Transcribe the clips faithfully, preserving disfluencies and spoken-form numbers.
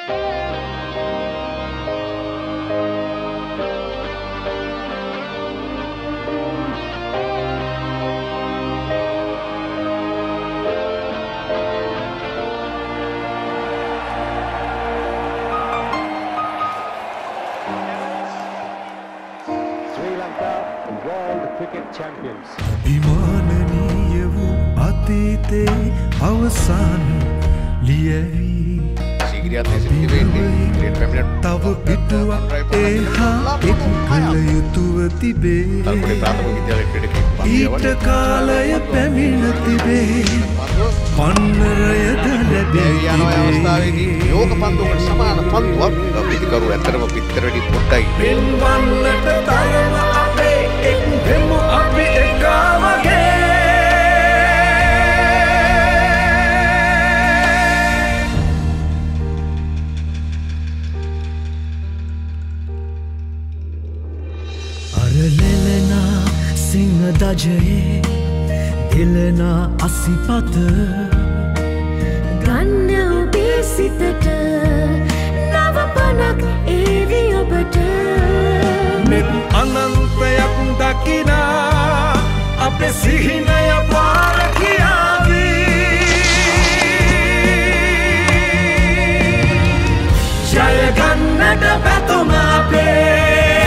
Champions. විමානනීය වූ අතීතේ අවසාන ලියවි තව පිටුවක් එහා එක් කළ යුතුව තිබේ ඊට කාලය පැමිණ තිබේ පන්නරයද ලැබේ යෝග පන්දුවකට සමාන පන්දුවක් පිතිකරු ඇත්තරම පිටර වැඩි පොඩ්ඩයි පෙන්වන්නට තරම අපේ එක් වෙමු අපි එකා වගේ අරලෙලනා සිංහ දජයේ දෙලනා අසිපත ගන්න ඔබේ සිතට නව පනක් ඒවි ඔබට මෙත් අනන්තයක් දකිනා අපේ සිහිනය පාර කියාවී ජය ගන්නට පැතුම අපේ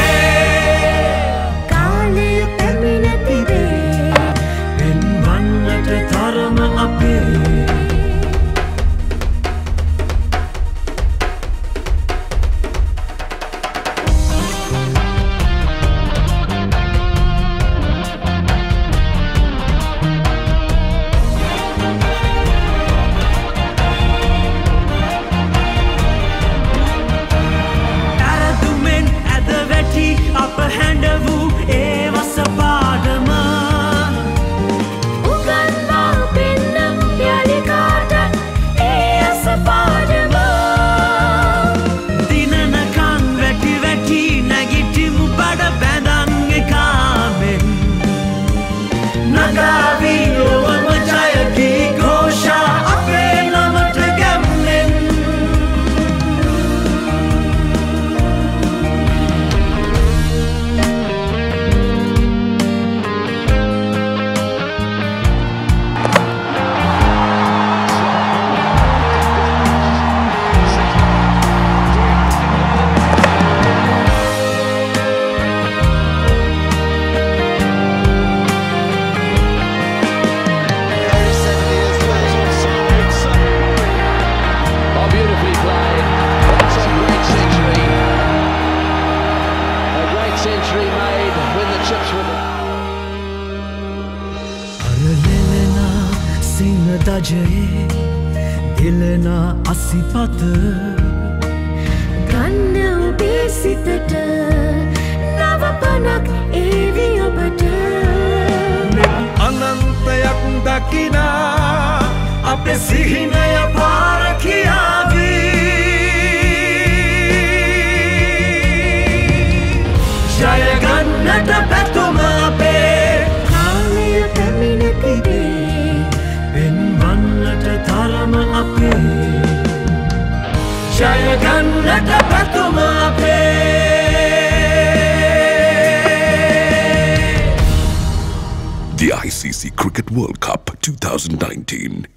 කාලය පැමිණ තිබේ පෙන්වන්නට තරම අපේ දජයේ දෙලනා අසිපත ගන්න ඔබේ සිතට නව පනක් ඒවි ඔබට අනන්තයක් දකිනා අපේ සිහිනය පාර කියාවී ජය ගන්නට පැතුම අපේ කාලය පැමිණ තිබේ පෙන්වන්නට තරම අපේ ජය ගන්නට පැතුම අපේ The I C C Cricket World Cup twenty nineteen